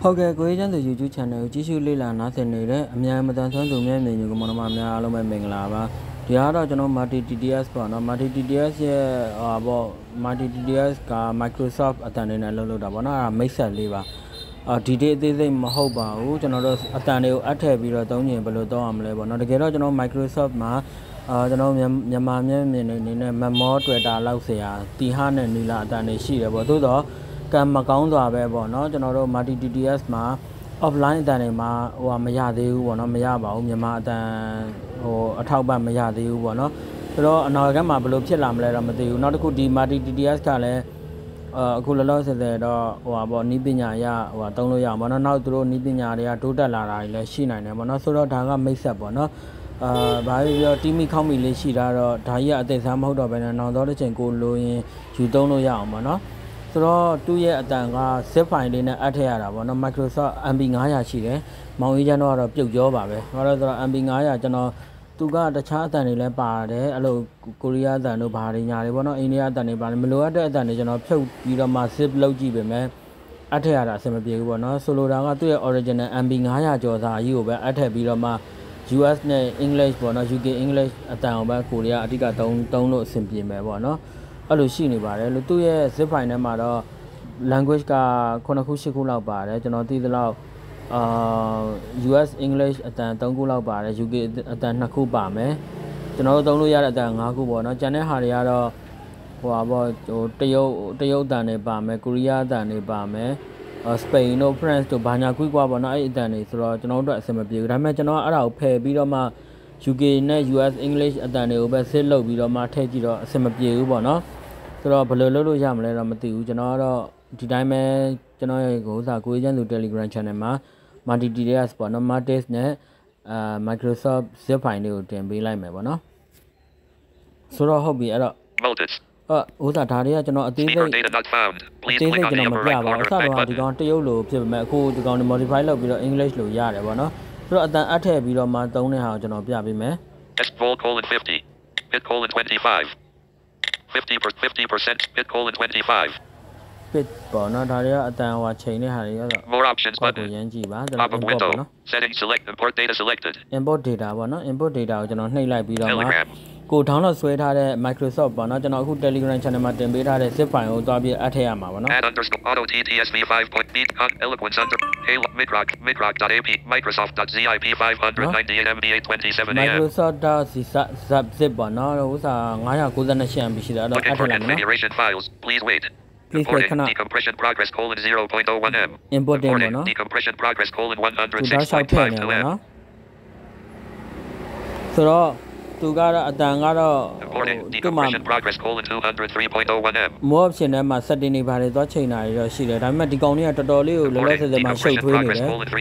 ဟုတ်ကဲ့ကိုကြီးချမ်းသူ YouTube channel ကိုကြည့်ရှုလေ့လာနားဆင်နေတဲ့အများမတန်ဆွမ်းသူများမြင်ညိုကမနမများအားလုံးပဲမင်္ဂလာပါဒီကတော့ကျွန်တော် Multi TTS ပေါ့နော် Multi TTS ရဲ့ပေါ့ Multi TTS က Microsoft အတန်တွေနဲ့လုပ်တာပေါ့နော်အဲ့ဒါမိတ်ဆက်လေးပါဒီဒေးအသေးစိတ်မဟုတ်ပါဘူးကျွန်တော်တို့အတန်တွေကိုအပ်ထည့်ပြီးတော့သုံးရင်ဘယ်လိုသုံးရမလဲပေါ့နော်တကယ်တော့ကျွန်တော် Microsoft မှာကျွန်တော်မြန်မာမျက်မြင်နေနဲ့ Memo Twitter လောက်ဆရာတီဟာနဲ့နီလာအတန်တွေရှိတယ်ပေါ့သို့တော့ကံမကောင်းစွာပဲပေါ့နော်ကျွန်တော်တို့ Multi TTS မှာ offline အတန်တွေမှာမရသေးဘူးပေါ့နော်မရပါဘူးမြန်မာအတန်အထောက်ပံ့မရသေးဘူးပေါ့နော်ဆိုတော့အနာဂတ်မှာဘယ်လိုဖြစ်လာမလဲတော့မသိဘူးနောက်တစ်ခုဒီ Multi TTS ကလည်းအခုလောလောဆယ်တော့ပေါ့နီးပညာရသုံးလို့ရအောင်ပေါ့နော်နောက်သူတို့နီးပညာတွေကတိုးတက်လာတာတွေလည်းရှိနိုင်တယ်ပေါ့နော်ဆိုတော့ဒါကမိတ်ဆက်ပေါ့နော်ဘာဖြစ်ပြောတီမီခေါက်မီလေးရှိတာတော့ဒါကြီးကအသေးစားမဟုတ်တော့ဘဲနဲ့နောက်တော့တစ်ချိန်ကိုလိုရင်ယူသုံးလို့ရအောင်ပေါ့နော်ဆိုတော့သူ့ရဲ့အတန်က zip file လေးနဲ့အပ်ထည့်ရတာပေါ့နော် Microsoft MB 900ရှိတယ်မောင်အေးကျန်းတော့ပြုတ်ကြောပါပဲဘာလို့ဆိုတော့ MB 900ကျွန်တော်သူကတခြားအတန်တွေလည်းပါတယ်အဲ့လိုကိုရီးယားအတန်တို့ဘာတွေညာတွေပေါ့နော်အိန္ဒိယအတန်တွေပါတယ်မလိုအပ်တဲ့အတန်တွေကျွန်တော်ဖြုတ်ပြီးတော့မှ zip လုပ်ကြည့်ပေမဲ့အပ်ထည့်ရတာအဆင်မပြေဘူးပေါ့နော်ဆိုလိုတာကသူ့ရဲ့ original MB 900ကျော်စာကြီးကိုပဲအပ်ထည့်ပြီးတော့မှ US နဲ့ English ပေါ့နော် UK English အတန်ကိုပဲကိုရီးယားအဓိကသုံးလို့အဆင်ပြေမယ်ပေါ့နော်အဲ့လိုရှိနေပါတယ်လို့သူ့ရဲ့ zip file ထဲမှာတော့ language က9ခု10ခုလောက်ပါတယ်ကျွန်တော်သိသလောက်US English အတန်3ခုလောက်ပါတယ် UK အတန်2ခုပါမယ်ကျွန်တော်တို့သုံးလို့ရတဲ့အတန်5ခုပေါ့နော်ကျန်တဲ့ဟာတွေကတော့တရုတ်အတန်တွေပါမယ်ကိုရီးယားအတန်တွေပါမယ်စပိန်တို့ France တို့ဘာညာကွီကွာပေါ့နော်အဲ့အတန်တွေဆိုတော့ကျွန်တော်တို့အဆင်မပြေဘူးဒါပေမဲ့ကျွန်တော်အဲ့ဒါကိုဖယ်ပြီးတော့မှ UK နဲ့ US English အတန်တွေကိုပဲစစ်လုပ်ပြီးတော့မှထည့်ကြည့်တော့အဆင်မပြေဘူးပေါ့နော်ဆိုတော့ဘယ်လိုလုပ်လို့ရမလဲတော့မသိဘူးကျွန်တော်ကတော့ဒီတိုင်းပဲကျွန်တော်ရဲ့ကိုကြီးချမ်းသူ Telegram channel မှာ Multi TTS ပေါ့နော် Martis နဲ့Microsoft zip file တွေကိုတင်ပေးလိုက်မယ်ပေါ့နော်ဆိုတော့ဟုတ်ပြီအဲ့တော့ဒါတွေကကျွန်တော်အသေးစိတ်ကျွန်တော်မပြပါဘူးအစတော့ဒီကောင်တရုတ်လိုဖြစ်ပေမဲ့အခုဒီကောင် modify လုပ်ပြီးတော့ English လိုရတယ်ပေါ့နော်ဆိုတော့အတန်အပ်ထည့်ပြီးတော့မှသုံးတဲ့ဟာကိုကျွန်တော်ပြပေးမယ် S:50 bit:25 50% bit:25 bit ပေါ့နော်ဒါတွေကအတန်ချိန်တဲ့ဟာတွေရော more options button ရမ်းကြည့်ပါကျွန်တော် import ပေါ့နော် settings select import data selected import data ပေါ့နော် import data ကိုကျွန်တော်နှိပ်လိုက်ပြီးတော့မှကို download ဆွဲထားတဲ့ Microsoft ပေါ့နော်ကျွန်တော်အခု Telegram channel မှာတင်ပေးထားတဲ့ zip file ကိုသွားပြီးအပ်ထည့်ရမှာပေါ့နော် add underscore auto ttsv 5.beat eloquence under halo microc.ap microsoft.zip 598 mb 827 am microsoft.zip ပေါ့နော်ဥစား998 MB ရှိတာအဲ့တော့အပ်ထည့်လိုက်မယ်နော် configuration files please wait decompression progress :0.01 m import တင်ပေါ့နော် decompression progress :106.52 m ဆိုတော့သူကတော့အတန်ကတော့ဒီမှာ progress :203.01 m more option ထဲမှာ setting တွေပါတယ်သွားချိန်တာတွေတော့ရှိတယ်ဒါပေမဲ့ဒီကောင်လေးကတော်တော်လေးကိုလောလောဆယ်မှာရှုပ်ထွေးနေတယ်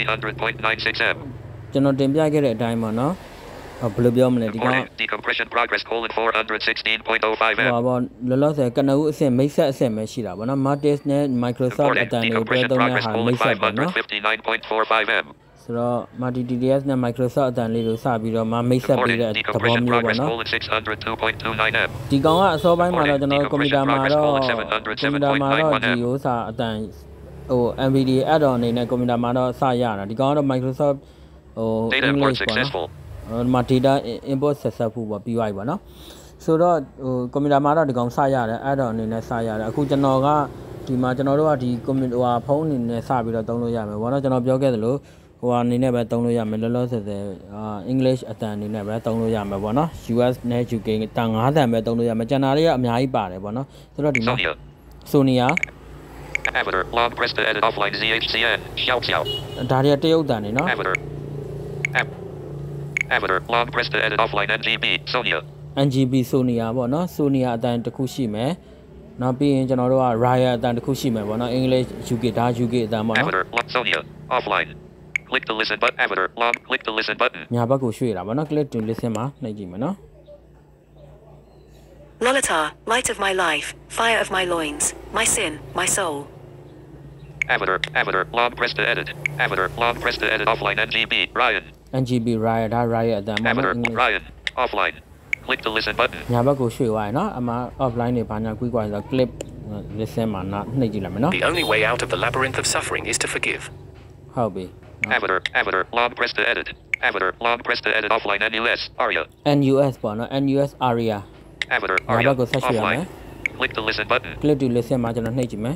ကျွန်တော်တင်ပြခဲ့တဲ့အတိုင်းပေါ့နော်ဘယ်လိုပြောမလဲဒီကောင် decompression progress :416.05 m ဘောလောလောဆယ်ကနဦးအဆင့်မိတ်ဆက်အဆင့်ပဲရှိတာပေါ့နော် Martis နဲ့ Microsoft အတန်တွေကိုတွဲသုံးတဲ့ဟာမိတ်ဆက်ပေါ့နော် :59.45 m ဆိုတော့ Multi TTS နဲ့ Microsoft အတန်လေးကိုစပြီးတော့မိတ်ဆက်ပေးတဲ့သဘောမျိုးပေါ့နော်ဒီကောင်ကအစောပိုင်းမှာတော့ကျွန်တော်ကွန်ပျူတာမှာတော့ဒီဥစားအတန်NVIDIA add-on အနေနဲ့ကွန်ပျူတာမှာတော့စရတာဒီကောင်ကတော့ Microsoft English ပေါ့နော်ဒီမှာ data import successful ပေါ့ပြီးသွားပြီပေါ့နော်ဆိုတော့ကွန်ပျူတာမှာတော့ဒီကောင်စရတယ် add-on အနေနဲ့စရတယ်အခုကျွန်တော်ကဒီမှာကျွန်တော်တို့ကဒီကွန်ပျူတာဖုန်းအနေနဲ့စပြီးတော့သုံးလို့ရမယ်ပေါ့နော်ကျွန်တော်ပြောခဲ့သလိုအနေနဲ့ပဲသုံးလို့ရမယ်လောလောဆယ်English အတန်အနေနဲ့ပဲသုံးလို့ရမယ်ပေါ့နော် US နဲ့ UK တန်9တန်ပဲသုံးလို့ရမယ်ကျန်တာတွေကအများကြီးပါတယ်ပေါ့နော်ဆိုတော့ဒီမှာ Sonia Avatar long press to edit offline ZHCN xiao xiao ဒါတွေကတရုတ်တန်နေနော် Avatar long press to edit offline NGB Sonia NGB Sonia ပေါ့နော် Sonia အတန်တစ်ခုရှိမယ်နောက်ပြီးရင်ကျွန်တော်တို့က Raya အတန်တစ်ခုရှိမယ်ပေါ့နော် English UK ဒါ UK အတန်ပေါ့နော် Avatar Sonia offline click to listen button Avatar long click to listen button ညာဘက်ကိုရွှေ့တာပေါ့နော် click to listen မှာနှိပ်ကြည့်မယ်နော် Lolita light of my life fire of my loins my sin my soul Avatar long press to edit Avatar long press to edit offline NGB NGB Raya ဒါ Raya အတန်ပေါ့နော် Ryan offline click to listen button ညာဘက်ကိုရွှေ့သွားရနော်အမှ offline တွေဘာညာကွီးကွာဆိုတော့ click listen မှာနှိပ်ကြည့်လိုက်မယ်နော် The only way out of the labyrinth of suffering is to forgive ဟုတ်ပြီ Avatar, long press to edit. Avatar, long press to edit offline NUS, ARIA. NUS ပေါ့နော် NUS ARIA Avatar, ဘာ ARIA, ကိုဆက်ရွှေ့ရမယ် offline. Click the listen button. click to listen မှာကျွန်တော်နှိပ်ကြည့်မယ်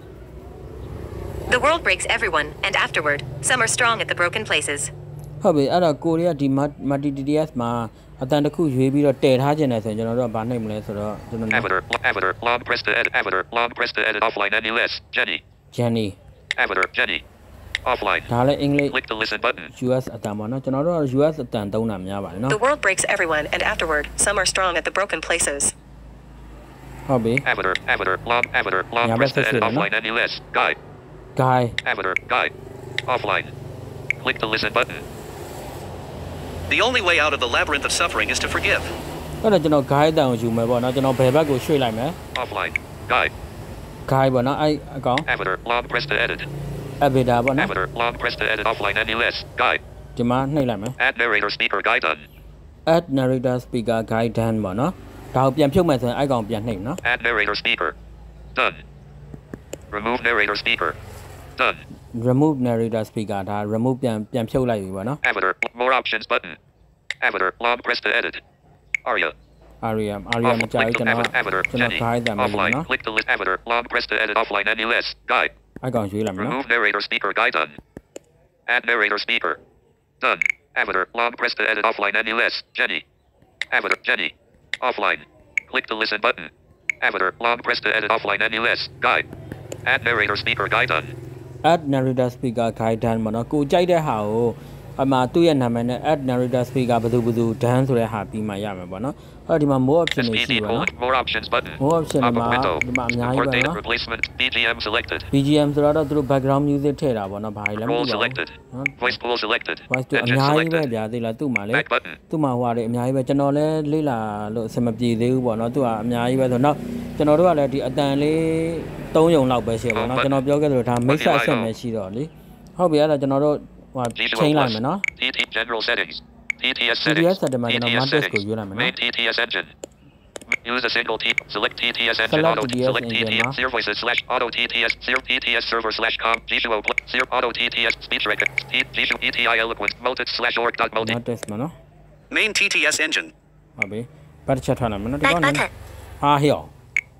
The world breaks everyone, and afterward, some are strong at the broken places. ဟုတ်ပြီအဲ့တော့ကိုရီးယားဒီ multi TTS မှာအတန်တစ်ခုရွေးပြီးတော့တည်ထားခြင်းနဲ့ဆိုရင်ကျွန်တော်တို့ကဘာနှိပ်မလဲဆိုတော့ကျွန်တော် Avatar, long press to edit. Avatar, long press to edit offline NUS, Jenny. Jenny Avatar, Jenny. Offline. ဒါလည်းအင်္ဂလိပ် Click the listen button. US အတန်ပေါ့နော်ကျွန်တော်တို့က US အတန်သုံးတာများပါတယ်နော် The world breaks everyone, and afterward, some are strong at the broken places. ဟုတ်ပြီ Avatar, long Yeah, press to let's edit see, offline NUS, guide. guy Avatar, guide. Offline. Click the listen button. The only way out of the labyrinth of suffering is to forgive. အဲ့တော့ကျွန်တော် guy တန်ကိုယူမယ်ပေါ့နော်ကျွန်တော်ဘယ်ဘက်ကိုရွှေ့လိုက်မယ် Offline. Guide. guy ပေါ့နော်အဲ့အကောင် Avatar, long press to edit. avatar ပေါ့နော် Avatar, long press to edit offline NUS, guide. ဒီမှာနှိပ်လိုက်မယ် Add narrator speaker guide done. add narrator speaker guide done ပေါ့နော်ဒါကိုပြန်ဖြုတ်မယ်ဆိုရင်အဲ့ကောင်ပြန်နှိပ်နော် Add narrator speaker. Done. Remove narrator speaker. Done. remove narrator speaker ဒါ remove ပြန်ဖြုတ်လိုက်ပြီပေါ့နော် Avatar, more options button. Avatar, long press to edit. ARIA. ARIA မကြိုက်ကျွန်တော် Avatar, ကျွန်တော် Jenny. guide တန်မယ်လို့ Offline. နော် Click the list. Avatar, long press to edit offline NUS, guide. အဲ့ကောင်ရွေးလိုက်မယ်နော် Remove narrator speaker guide done. Add narrator speaker. Done. Avatar, long press to edit offline NUS, Jenny. Avatar, Jenny. Offline. Click the listen button. Avatar, long press to edit offline NUS, guide. Add narrator speaker guide done. add narrator speaker guide done ပေါ့နော်ကိုကြိုက်တဲ့ဟာကိုအမှသူ့ရဲ့နာမည်နဲ့ add narrator speaker ဘယ်သူ done ဆိုတဲ့ဟာပြီးမှရမယ်ပေါ့နော်အဲ့တော့ဒီမှာ more option တွေရှိ SPD ပါနော် more options button. more option တွေ Pop-up မှာ window. ဒီမှာအများကြီး Report ပဲ data နော် replacement. BGM selected. BGM ဆိုတော့သူတို့ background music ထည့်တာပေါ့နော်ဘာလဲမသိ Role ပါဘူး selected. နော် Voice pool selected. voice တူအ Engine များကြီးပဲ selected. ဗျာသိလားသူ့မှာလေ Back button. သူ့မှာဟိုဟာတွေအများကြီးပဲကျွန်တော်လည်းလေ့လာလို့အဆင်မပြေသေးဘူးပေါ့နော်သူကအများကြီးပဲဆိုတော့ကျွန်တော်တို့ကလည်းဒီအတန်လေး3ယုံလောက်ပဲရှိပါတော့ကျွန်တော်ပြောခဲ့သလိုဒါမိတ်ဆက်အဆင့်ပဲရှိတော့လေဟုတ်ပြီအဲ့တော့ကျွန်တော်တို့ဟို Visual ချိန်လိုက် plus. မယ်နော် TT general settings. TTS TTS settings. setting မှာကျွန်တော် Mantis ကိုရွေးလိုက်မယ်နော် Main TTS engine. Use a single T. Select TTS engine. Select Auto. TTS Select engine, TTS. huh? Zero voices slash auto TTS. Zero TTS server slash com. Visual plus. Zero auto TTS. Speech record. Visual ETI eloquent. Multi slash org dot multi. Mantis မှာနော် Main TTS engine. ဟုတ်ပြီပတ်ချက်ထားလိုက်မယ်နော်ဒီ Back ကောင် button. ဟာဟေ့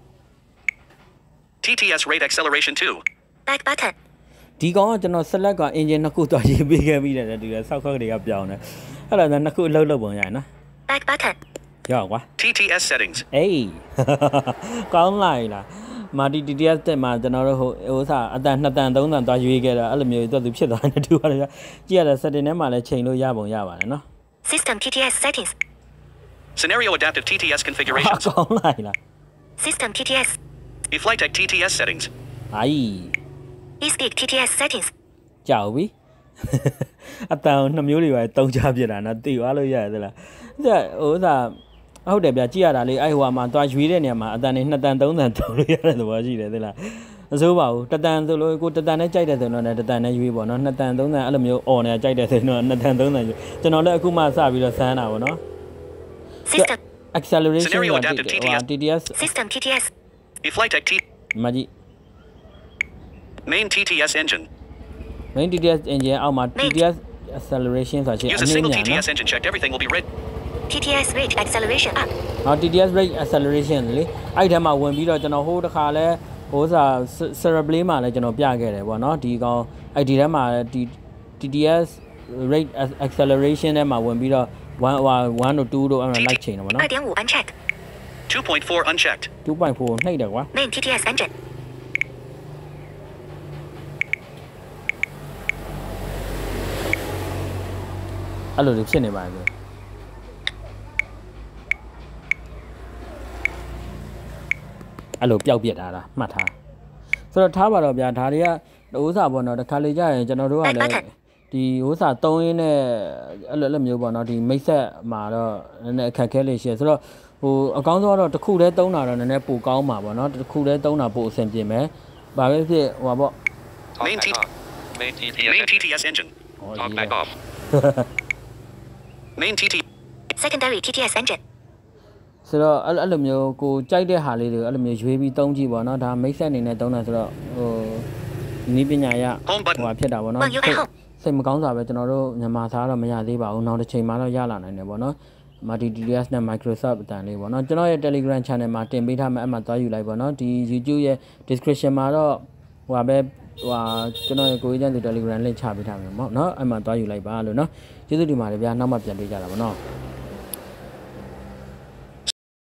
TTS rate acceleration 2. Back button. ဒီကောင်ကကျွန်တော် select က engine နှစ်ခုသွားရေးပေးခဲ့ပြီးတယ်ဒီကစောက်ခောက်တွေကပြောင်းတယ်အဲ့ဒါနှစ်ခုအလုပ်လုပ်ပုံရတယ်နော် Back button. ရောက်ကွာ TTS settings. အေးကောင်းလိုက်လားမာတီ TTS တက်မှာကျွန်တော်တို့ဟိုစားအတန်2တန်3တန်သွားရွေးခဲ့တာအဲ့လိုမျိုးသူဖြစ်သွားတယ်တူပါတယ်ကြည့်ရတဲ့ setting ထဲမှာလည်းချိန်လို့ရပုံရပါတယ်နော် System TTS settings. Scenario adaptive TTS configurations. ကောင်းလိုက်လား System TTS. eFlightech TTS settings. အိုင် eSpeak TTS settings. ကြောက်ပြီအတန်2မျိုးတွေပဲတုံးချပြတာနော်သိသွားလို့ရတယ်သလားဟိုစားဟုတ်တယ်ဗျကြည့်ရတာလေအဲ့ဟိုမှာသွားရွေးတဲ့နေရာမှာအတန်တွေ2တန်3တန်တုံးလို့ရတဲ့သဘောရှိတယ်သလားမစိုးပါဘူးတတန်ဆိုလို့ကိုတတန်နဲ့ကြိုက်တယ်ဆိုတော့လည်းတတန်နဲ့ရွေးပေါ့နော်2တန်3တန်အဲ့လိုမျိုးអော်နေကြိုက်တယ်ဆိုတော့2တန်3တန်ရွေးကျွန်တော်လည်းအခုမှစပြီးတော့စမ်းတာပေါ့နော် System. acceleration Scenario adaptive TTS System TTS. eFlightech T. မကြီး Main TTS engine. main TTS engine အောက်မှာ TTS acceleration ဆိုတာရှိ Use အ a နည်း single ညာနော် TTS engine checked. Everything will be red. TTS rate acceleration up. နော် TTS rate acceleration လေအဲ့ထဲမှာဝင်ပြီးတော့ကျွန်တော်ဟိုတစ်ခါလဲဟိုစာ cerebrate မှာလည်းကျွန်တော်ပြခဲ့တယ်ပေါ့နော်ဒီကောင်အဲ့ဒီထဲမှာဒီ TTS rate acceleration ထဲမှာဝင်ပြီးတော့1တို့2တို့အဲ့မှာ like ချိန်တယ်ပေါ့နော် 2.5 unchecked. 2.4 unchecked. 2.4 နှိပ်တယ်ကွာ Main TTS engine. အဲ့လိုတွေဖြစ်နေပါလေအဲ့လိုပျောက်ပြစ်ထားတာမှတ်ထားဆိုတော့ထားပါတော့ဗျာဒါတွေကဥစ္စာပေါ့နော်တစ်ခါလေကြာရင်ကျွန်တော်တို့ကလည်းဒီဥစ္စာ3ရင်းနဲ့အဲ့လိုမျိုးပေါ့နော်ဒီမိတ်ဆက်မှာတော့နည်းနည်းအခက်ခဲလေးရှိတယ်ဆိုတော့ဟိုအကောင်းဆုံးကတော့တစ်ခုတည်းသုံးတာတော့နည်းနည်းပိုကောင်းမှာပေါ့နော်တစ်ခုတည်းသုံးတာပိုအဆင်ပြေမယ်ဘာပဲဖြစ်ဟိုပါပေါ့ Main Talk T. back on. Main TTS. Main TTS engine. Talk back off. Main TT. Secondary TTS engine. ဆိုတော့အဲ့လိုမျိုးကိုကြိုက်တဲ့ဟာလေးတွေအဲ့လိုမျိုးရွေးပြီးသုံးကြည့်ပေါ့နော်ဒါမိတ်ဆက်အနေနဲ့သုံးတာဆိုတော့ဟိုနီးပညာရ Home ဟို button. ဟာဖြစ်တာပေါ့နော် Well, you at home. စိတ်မကောင်းစွာပဲကျွန်တော်တို့မြန်မာသားတော့မရသေးပါဘူးနောက်တစ်ချိန်မှတော့ရလာနိုင်တယ်ပေါ့နော် Multi TDS နဲ့ Microsoft အတန်လေးပေါ့နော်ကျွန်တော်ရဲ့ Telegram channel မှာတင်ပေးထားမယ်အဲ့မှာသွားယူလိုက်ပေါ့နော်ဒီ YouTube ရဲ့ description မှာတော့ဟိုဟာပဲဟိုဟာကျွန်တော်ရဲ့ကိုကြီးကျန်းသူ Telegram link ချပေးထားမယ်ပေါ့နော်အဲ့မှာသွားယူလိုက်ပါလို့နော်ကျေးဇူးတင်ပါတယ်ဗျာနောက်မှပြန်တွေ့ကြတာပေါ့နော်